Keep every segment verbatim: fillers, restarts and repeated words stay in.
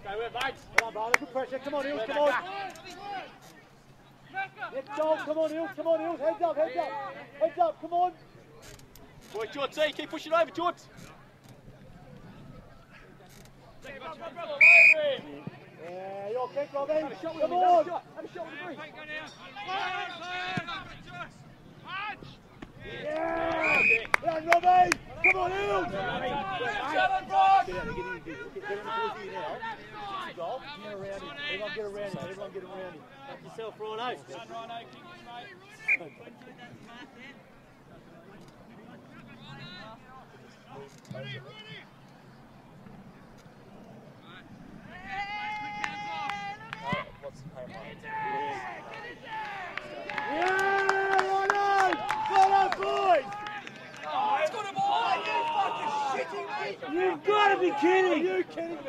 Go with it, mate. Come on, Barney, good pressure. Come on, Hills, come on. Let's go. Come on, Hills, come on, Hills. Heads up, heads up. Heads up, come on. Boy, George, see, keep pushing over, George. Yeah, you're okay, Robin. Have a shot with Come me, on. have a shot. Have a shot with the green. Yeah! Run, Robbie! Come on, Hills! Get Get around him. Everyone get around him. Everyone get around him. Back yourself, Rhino. Ready, ready! Yeah, Rhino! Well on, boys! Oh, it's got a ball! Are you fucking shitting me? You've got to be kidding! Are you kidding me?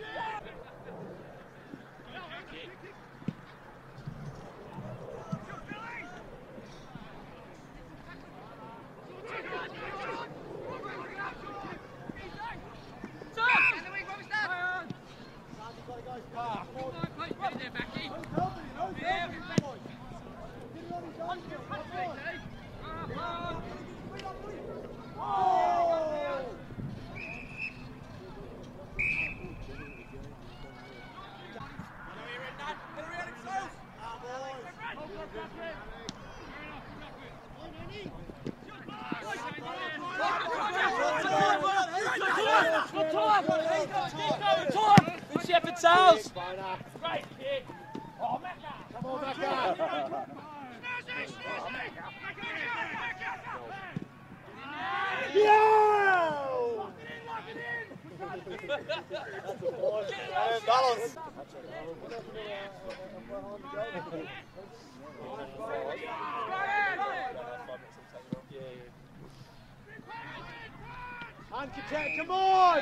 Shepherd Sales! Great kick! Oh, Macca! Come on, Macca! Yeah! Balance! Uncontent, come on!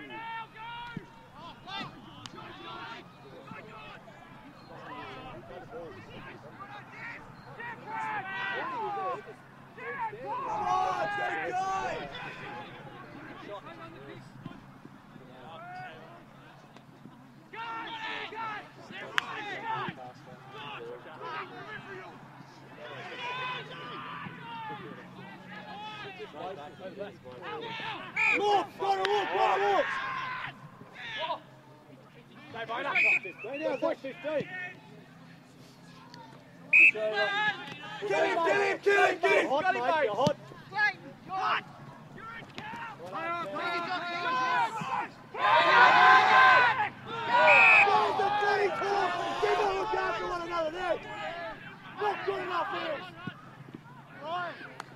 Look, gotta look, gotta look! Stay down, watch fifteen. Get him, get him, get him, get him! Hot, mate, you're hot. Hot! Where's the bloody talk? Give them a look after one another there. Not good enough here. Right.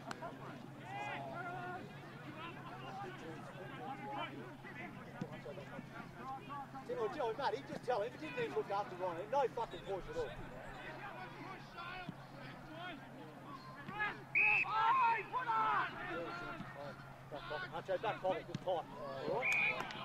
Tell you what, mate, he just tell him, he didn't even look after Ryan. No fucking voice at all. Archo, back pocket, good tight. All right.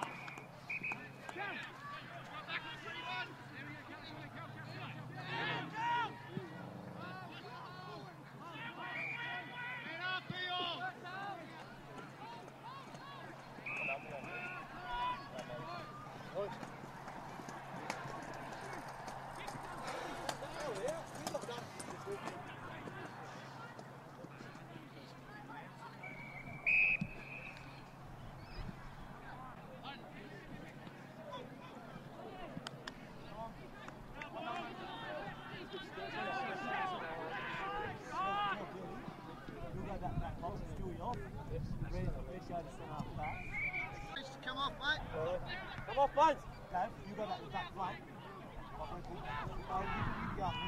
Come off, mate. Come off, mate. Dave, you got that back flank. Oh, you, you go.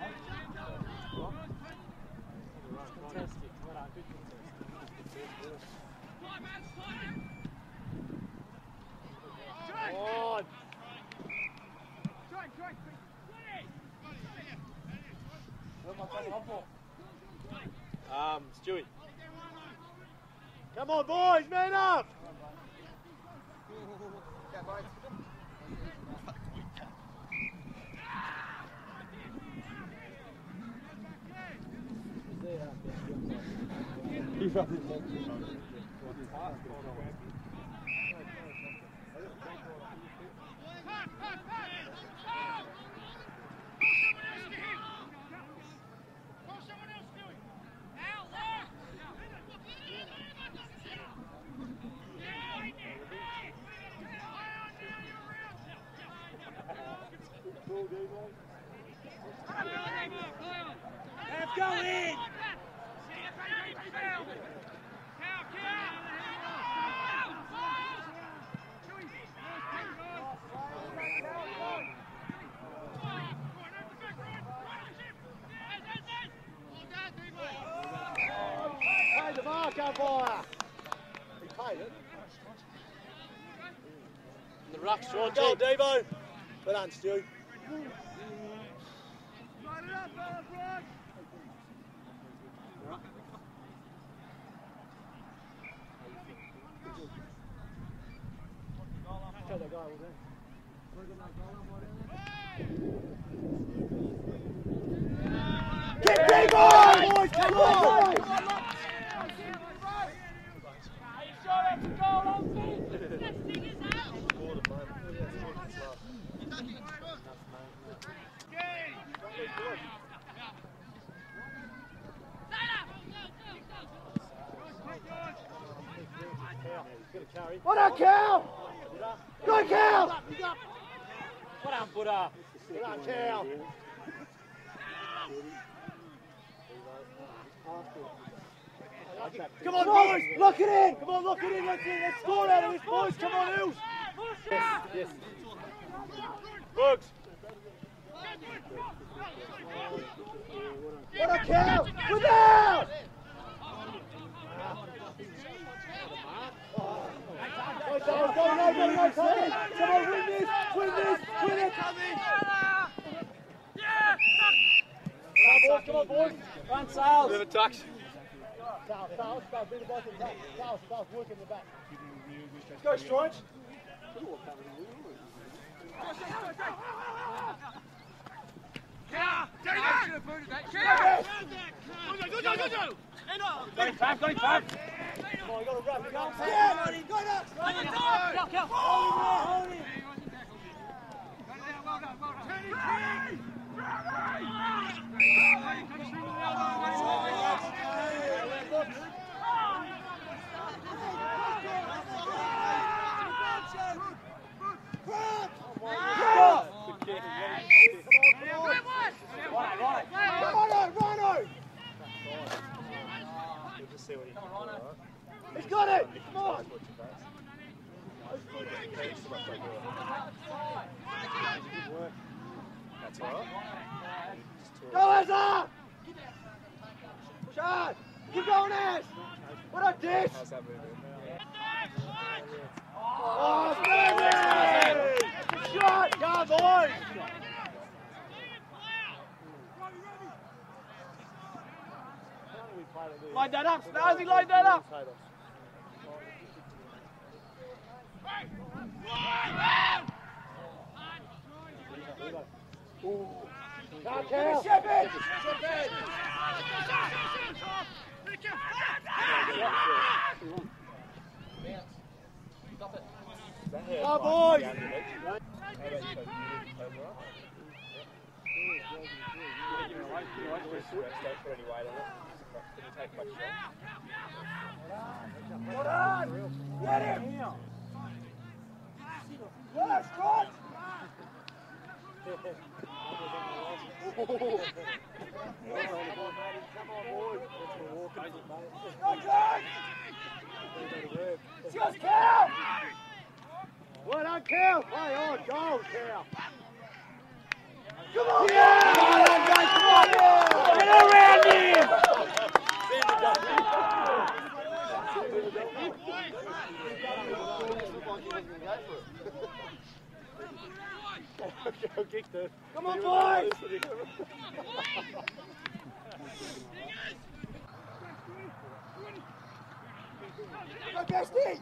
Fantastic. Well done. Good contest. On. Um, Stewie. Come on, boys, man up. Come Let's go in! Play the mark, umpire. He paid it. The ruck's George. Go, Devo. Well done, Stu. Line it up, fellas, run! Tell that guy all day. Get Devo! Boys, come on! Are you sure that's a goal, Humphrey? What up, Cal? Good, Cal! What up, Buddha? What up, Cal? Come on, boys! Lock it in! Come on, lock it in! Let's, let's score out of this, boys! Come on, Hills! Yes, yes. Bugs! What up, Cal? Without! Go, go, go, no, no, no, come in! Come on, win this! Win this! Win it! Come on, boys, come on, boys! Run, Sales. Never touch. Sales, Sales, Sales, bring the ball to the back. Sales, Sales, work in the back. Let's go, Strike. Going fast, going fast. Come on, you got to wrap it up. Yeah, buddy, go nuts! Go, go. Hold him there, hold him. Well done, well done. He's got it! Come on! That's all right. Go, Ezra! Push hard! Keep going, Ez! What up, Dish? How's that moving? Oh, Stevie! Good shot! Go, boys! Line that up, Snazzy, line that up. Come, Cal! Ship it! Go, boys! Hold on! Get him! Yes, Scott! Just Cal! Well done, Cal! Play on, go, Cal! Come on! Yeah! Come on, guys, come on! Yeah! Get around him! Go kick the... Come on, boys! Go, Bestie!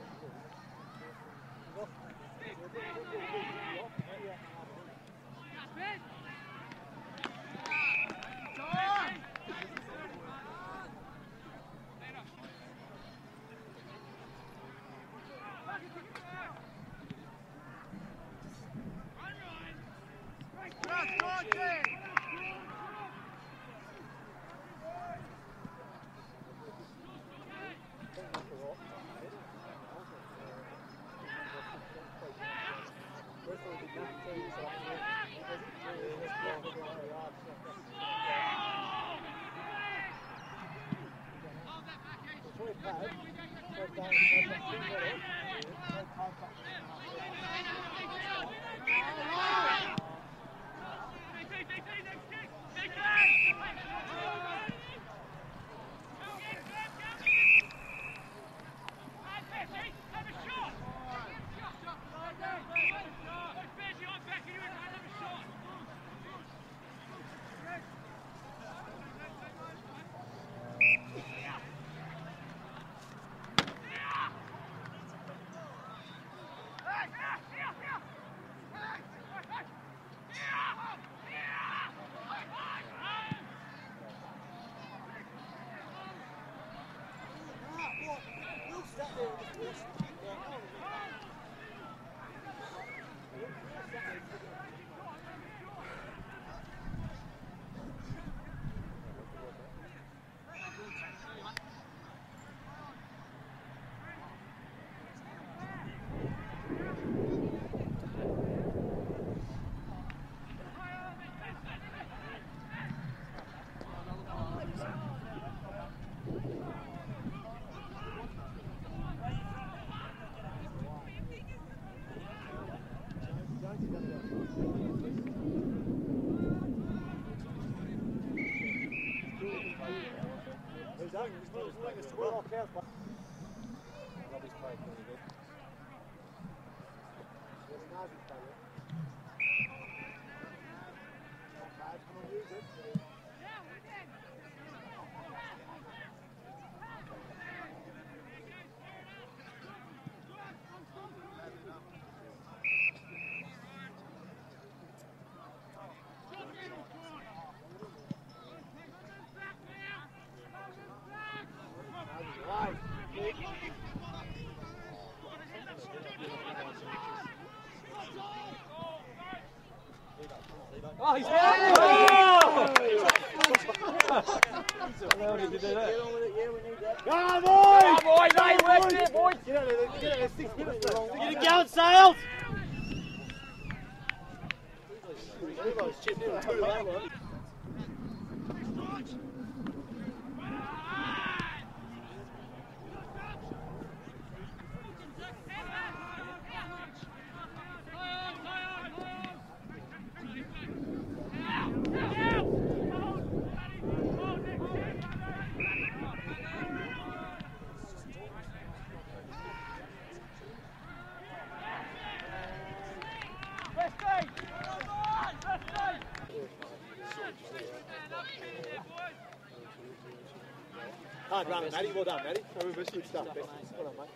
Oh, he's Oh! Come on! Come on, boys! Hey, work it, boys! Get out there, get out there, six minutes left. Get it going, Sales! Hard run, Matty. Well done, Matty. Good stuff. Well done, mate.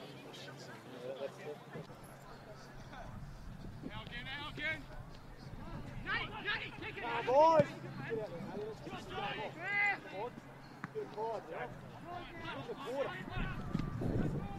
Come on, boys. Get out there, Matty. Let's get this going on. Good card, yeah. Good quarter.